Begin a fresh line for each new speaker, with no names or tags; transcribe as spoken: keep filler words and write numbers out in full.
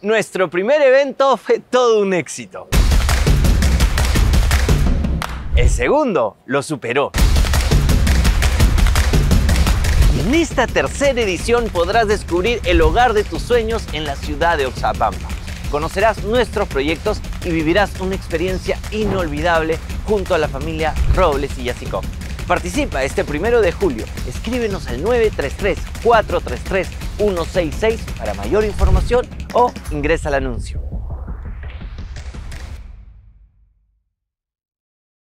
Nuestro primer evento fue todo un éxito. El segundo lo superó. Y en esta tercera edición podrás descubrir el hogar de tus sueños en la ciudad de Oxapampa. Conocerás nuestros proyectos y vivirás una experiencia inolvidable junto a la familia Robles y Yacicó. Participa este primero de julio. Escríbenos al nueve tres tres, cuatro tres tres, uno seis seis para mayor información o ingresa al anuncio.